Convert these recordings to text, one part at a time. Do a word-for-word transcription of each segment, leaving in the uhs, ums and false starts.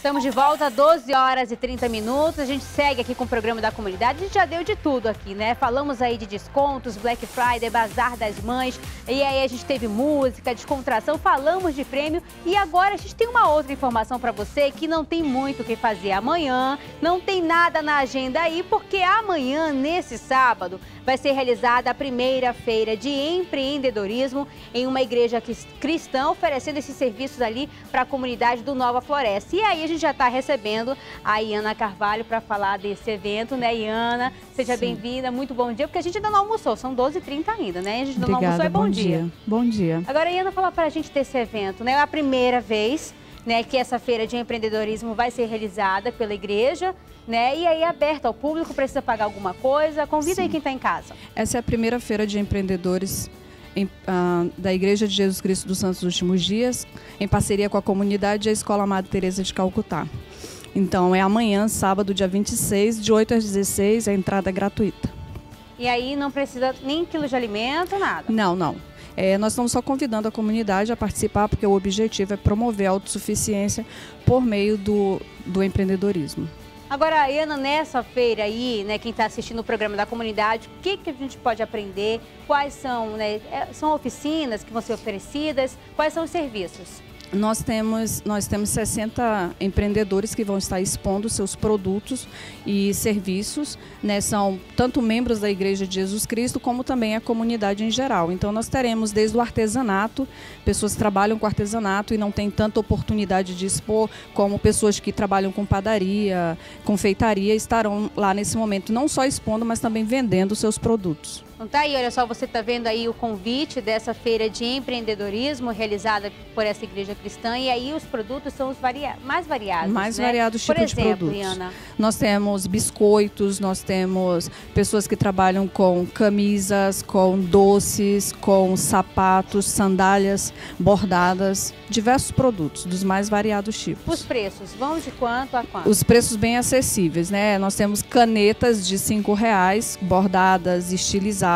Estamos de volta, doze horas e trinta minutos. A gente segue aqui com o programa da comunidade. A gente já deu de tudo aqui, né? Falamos aí de descontos, Black Friday, Bazar das Mães. E aí a gente teve música, descontração, falamos de prêmio. E agora a gente tem uma outra informação para você que não tem muito o que fazer amanhã. Não tem nada na agenda aí, porque amanhã, nesse sábado, vai ser realizada a primeira feira de empreendedorismo em uma igreja cristã, oferecendo esses serviços ali para a comunidade do Nova Floresta. E aí a gente já está recebendo a Iana Carvalho para falar desse evento, né, Iana? Seja bem-vinda, muito bom dia, porque a gente ainda não almoçou, são doze e trinta ainda, né? A gente ainda não almoçou, é bom, bom dia. dia. Bom dia. Agora, Iana, fala para a gente desse evento, né? É a primeira vez, né, que essa feira de empreendedorismo vai ser realizada pela igreja, né? E aí, aberta ao público, precisa pagar alguma coisa? Convida Sim. aí quem está em casa. Essa é a primeira feira de empreendedores Em, uh, da Igreja de Jesus Cristo dos Santos dos Últimos Dias, em parceria com a comunidade e a Escola Madre Teresa de Calcutá. Então, é amanhã, sábado, dia vinte e seis, de oito às dezesseis, a entrada é gratuita. E aí não precisa nem quilo de alimento, nada? Não, não. É, nós estamos só convidando a comunidade a participar, porque o objetivo é promover a autossuficiência por meio do, do empreendedorismo. Agora, Iana, nessa feira aí, né, quem está assistindo o programa da comunidade, o que, que a gente pode aprender? Quais são, né, são oficinas que vão ser oferecidas? Quais são os serviços? Nós temos, nós temos sessenta empreendedores que vão estar expondo seus produtos e serviços, né? São tanto membros da Igreja de Jesus Cristo, como também a comunidade em geral. Então, nós teremos desde o artesanato, pessoas que trabalham com artesanato e não têm tanta oportunidade de expor, como pessoas que trabalham com padaria, confeitaria, estarão lá nesse momento, não só expondo, mas também vendendo seus produtos. Então tá aí, olha só, você está vendo aí o convite dessa feira de empreendedorismo realizada por essa igreja cristã, e aí os produtos são os varia... mais variados, Mais né? variados tipos por exemplo, de produtos. Iana? Nós temos biscoitos, nós temos pessoas que trabalham com camisas, com doces, com sapatos, sandálias bordadas, diversos produtos, dos mais variados tipos. Os preços, vão de quanto a quanto? Os preços bem acessíveis, né? Nós temos canetas de cinco reais, bordadas, estilizadas,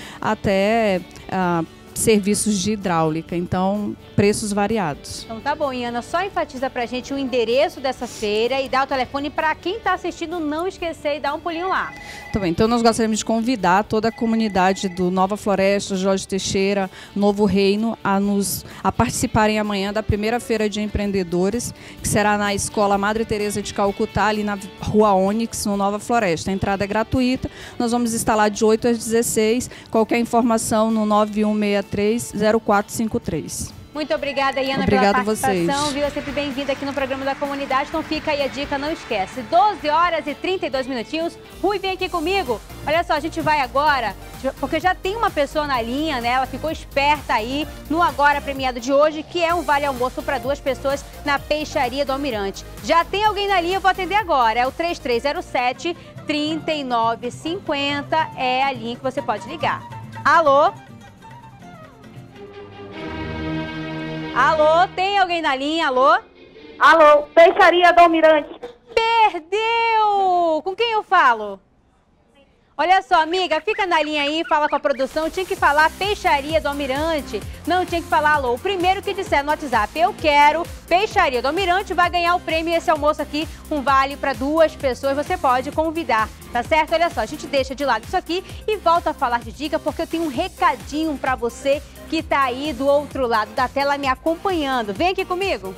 até ah, serviços de hidráulica, então preços variados. Então tá bom, Iana, só enfatiza pra gente o endereço dessa feira e dá o telefone para quem tá assistindo não esquecer e dar um pulinho lá. Tá bem, então nós gostaríamos de convidar toda a comunidade do Nova Floresta, Jorge Teixeira, Novo Reino, a, nos, a participarem amanhã da primeira feira de empreendedores, que será na Escola Madre Teresa de Calcutá, ali na Rua Ônix, no Nova Floresta. A entrada é gratuita, nós vamos estar lá de oito às dezesseis, qualquer informação no nove um seis três, zero quatro cinco três. Muito obrigada, Iana, Obrigado pela participação, vocês. viu? É sempre bem-vinda aqui no programa da comunidade, então fica aí a dica, não esquece. doze horas e trinta e dois minutinhos. Rui, vem aqui comigo. Olha só, a gente vai agora, porque já tem uma pessoa na linha, né? Ela ficou esperta aí no Agora Premiado de hoje, que é um vale almoço para duas pessoas na Peixaria do Almirante. Já tem alguém na linha, eu vou atender agora. É o três três zero sete, três nove cinco zero, é a linha que você pode ligar. Alô? Alô, tem alguém na linha? Alô? Alô, Peixaria do Almirante. Perdeu! Com quem eu falo? Olha só, amiga, fica na linha aí, fala com a produção. Tinha que falar Peixaria do Almirante. Não tinha que falar alô. O primeiro que disser no WhatsApp, eu quero Peixaria do Almirante, vai ganhar o prêmio. Esse almoço aqui, um vale para duas pessoas. Você pode convidar, tá certo? Olha só, a gente deixa de lado isso aqui e volta a falar de dica, porque eu tenho um recadinho para você que tá aí do outro lado da tela me acompanhando. Vem aqui comigo.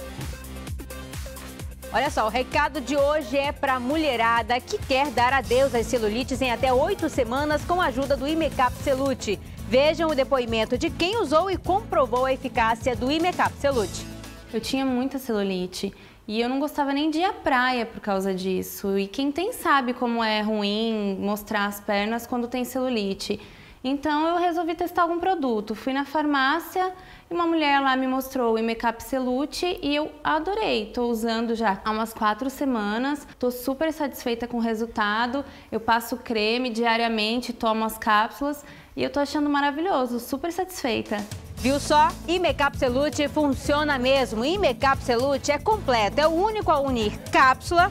Olha só, o recado de hoje é para a mulherada que quer dar adeus às celulites em até oito semanas com a ajuda do Imecap Celute. Vejam o depoimento de quem usou e comprovou a eficácia do Imecap Celute. Eu tinha muita celulite e eu não gostava nem de ir à praia por causa disso. E quem tem sabe como é ruim mostrar as pernas quando tem celulite. Então eu resolvi testar algum produto. Fui na farmácia e uma mulher lá me mostrou o Imecap Celute e eu adorei. Estou usando já há umas quatro semanas. Estou super satisfeita com o resultado. Eu passo creme diariamente, tomo as cápsulas e eu estou achando maravilhoso, super satisfeita. Viu só? Imecap Celute funciona mesmo. Imecap Celute é completo, é o único a unir cápsula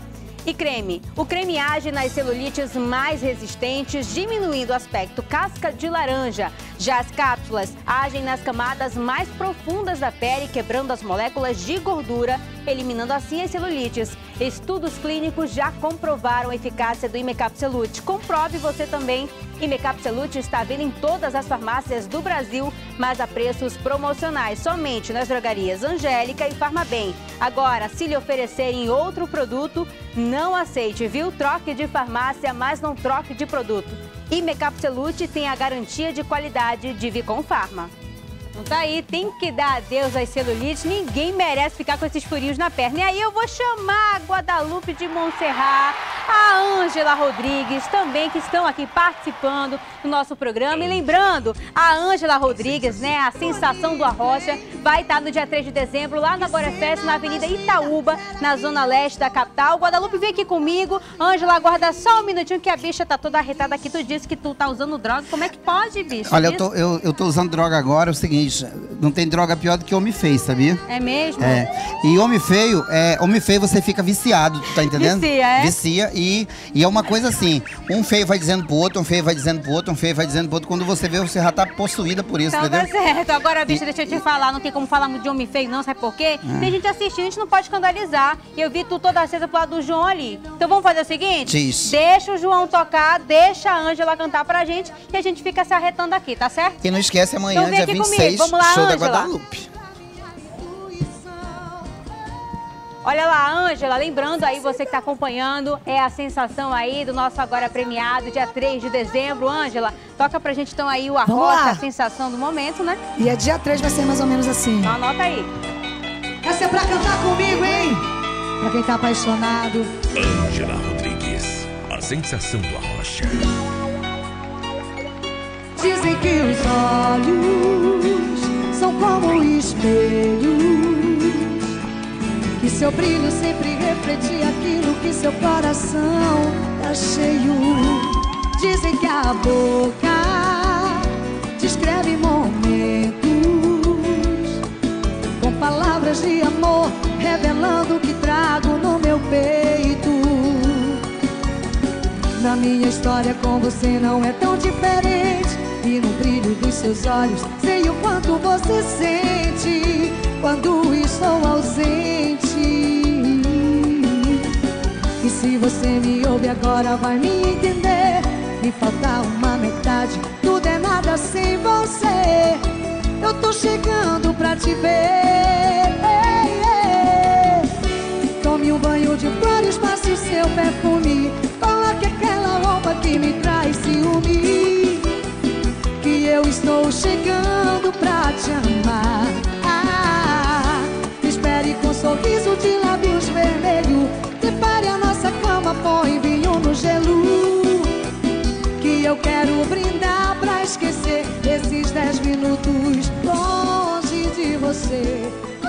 E creme. O creme age nas celulites mais resistentes, diminuindo o aspecto casca de laranja. Já as cápsulas agem nas camadas mais profundas da pele, quebrando as moléculas de gordura, eliminando assim as celulites. Estudos clínicos já comprovaram a eficácia do Imecapsulute. Comprove você também. Imecapsulute está à venda em todas as farmácias do Brasil, mas a preços promocionais, somente nas drogarias Angélica e Farmabem. Agora, se lhe oferecerem outro produto, não aceite, viu? Troque de farmácia, mas não troque de produto. Imecapsulute tem a garantia de qualidade de Vicom Pharma. Não tá aí, tem que dar adeus às celulites, ninguém merece ficar com esses furinhos na perna. E aí eu vou chamar a Guadalupe de Montserrat, a Ângela Rodrigues também, que estão aqui participando do nosso programa. E lembrando, a Ângela Rodrigues, né, a sensação do Arrocha, vai estar no dia três de dezembro, lá na Agora Fest, na Avenida Itaúba, na zona leste da capital. Guadalupe, vem aqui comigo. Ângela, aguarda só um minutinho que a bicha tá toda arretada aqui. Tu disse que tu tá usando droga, como é que pode, bicho? Olha, eu tô, eu, eu tô usando droga agora, é o seguinte, não tem droga pior do que homem feio, sabia? É mesmo? É. E homem feio, é, homem feio você fica viciado, tu tá entendendo? Vicia, é? Vicia e, e é uma coisa assim, um feio vai dizendo pro outro, um feio vai dizendo pro outro, um feio vai dizendo pro outro, quando você vê, você já tá possuída por isso, então, entendeu? Tá certo. Agora, bicha, deixa eu te falar, não tem como falar muito de homem feio não, sabe por quê? É. Tem gente assistindo, a gente não pode escandalizar. E eu vi tu toda acesa pro lado do João ali. Então vamos fazer o seguinte? Isso. Deixa o João tocar, deixa a Ângela cantar pra gente e a gente fica se arretando aqui, tá certo? E não esquece, amanhã, então, dia vinte e seis, vamos lá, show Ângela. da Guadalupe. Olha lá, Ângela, lembrando aí, você que está acompanhando, é a sensação aí do nosso agora premiado, dia três de dezembro. Ângela, toca pra gente então aí o Arrocha, a sensação do momento, né? E é dia três, vai ser mais ou menos assim. Então anota aí. Essa é pra cantar comigo, hein? Pra quem tá apaixonado. Ângela Rodrigues, a sensação do Arrocha. Dizem que os olhos são como espelhos, que seu brilho sempre reflete aquilo que seu coração tá cheio. Dizem que a boca descreve momentos com palavras de amor, revelando o que trago no meu peito. Na minha história com você não é tão diferente, e no brilho dos seus olhos sei o quanto você sente quando estou ausente. E se você me ouve agora vai me entender. Me falta uma metade, tudo é nada sem você. Eu tô chegando pra te ver. Tome um banho de flores, passe o seu perfume, coloque aquela roupa que me traz ciúme, que eu estou chegando pra te amar. Ah, espere com um sorriso de lábios vermelhos, separe a nossa cama, põe vinho no gelo, que eu quero brindar pra esquecer esses dez minutos longe de você.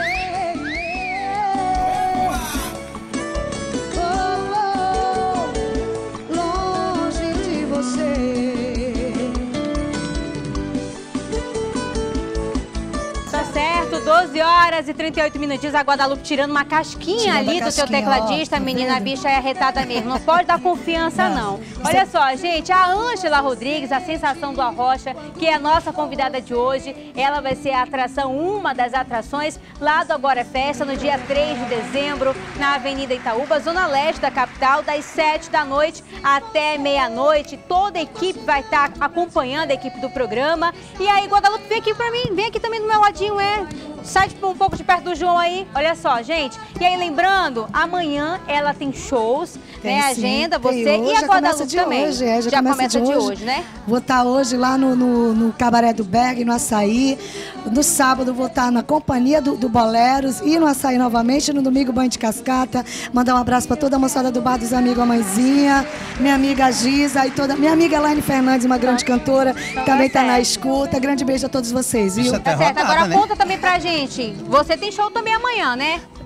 doze horas e trinta e oito minutinhos, a Guadalupe tirando uma casquinha tirando ali do seu tecladista. Ó, tá menina, a vendo? bicha é arretada mesmo. Não pode dar confiança, não. Olha só, gente, a Ângela Rodrigues, a sensação do Arrocha, que é a nossa convidada de hoje, ela vai ser a atração, uma das atrações lá do Agora é Festa, no dia três de dezembro, na Avenida Itaúba, zona leste da capital, das sete da noite até meia-noite. Toda a equipe vai estar acompanhando a equipe do programa. E aí, Guadalupe, vem aqui pra mim, vem aqui também do meu ladinho, é... Sai tipo, um pouco de perto do João aí, olha só, gente. E aí, lembrando, amanhã ela tem shows, Tem, né? sim, Agenda, tem você hoje, e a já Guadalupe começa de também. hoje, é, já já começa começa de de hoje. hoje, né? Vou estar hoje lá no, no, no Cabaré do Berg, no Açaí. No sábado vou estar na companhia do, do Boleros e no Açaí novamente. No domingo, banho de cascata. Mandar um abraço para toda a moçada do Bar dos Amigos, a Mãezinha, minha amiga Giza e toda... Minha amiga Elaine Fernandes, uma grande cantora, então também tá está na certo. escuta. Grande beijo a todos vocês, viu? Isso é Tá certo, derrotada, agora né? conta também pra gente. Você tem show também amanhã, né?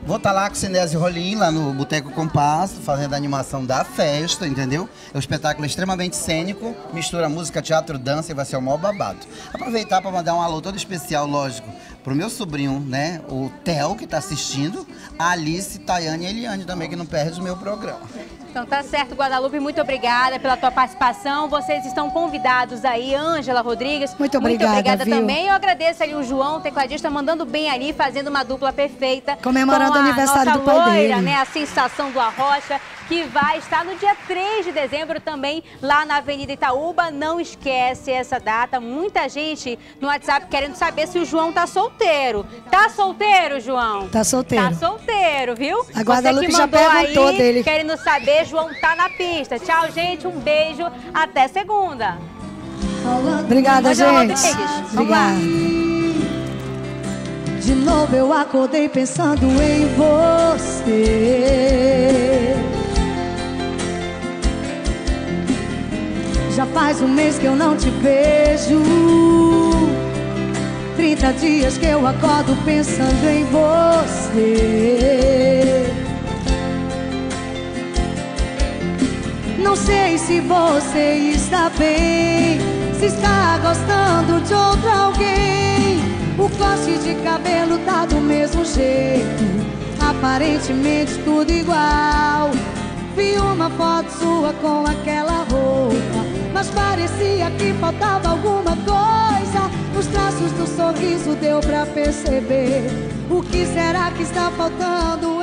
Vou estar lá com o Cinésio Rolim, lá no Boteco Compasso, fazendo a animação da festa, entendeu? É um espetáculo extremamente cênico, mistura música, teatro, dança e vai ser o maior babado. Aproveitar para mandar um alô todo especial, lógico, pro meu sobrinho, né? O Theo, que tá assistindo, a Alice, Tayane e Eliane também, que não perde o meu programa. Então tá certo, Guadalupe, muito obrigada pela tua participação. Vocês estão convidados aí, Ângela Rodrigues. Muito obrigada, Muito obrigada viu? também. Eu agradeço ali o João, tecladista, mandando bem ali, fazendo uma dupla perfeita. Comemorando com a o aniversário nossa do pai loira, dele. né, a Sensação do Arrocha, que vai estar no dia três de dezembro também, lá na Avenida Itaúba. Não esquece essa data. Muita gente no WhatsApp querendo saber se o João tá solteiro. Tá solteiro, João? Tá solteiro. Tá solteiro, viu? A Guadalupe Você que já mandou perguntou aí, dele. querendo saber, João tá na pista. Tchau, gente. Um beijo. Até segunda. Obrigada, Ângela gente. Rodrigues, vamos lá. Obrigada. De novo eu acordei pensando em você. Já faz um mês que eu não te vejo. Trinta dias que eu acordo pensando em você. Não sei se você está bem, se está gostando de outro alguém. O corte de cabelo tá do mesmo jeito, aparentemente tudo igual. Vi uma foto sua com aquela roupa, mas parecia que faltava alguma coisa. Nos traços do sorriso deu pra perceber. O que será que está faltando?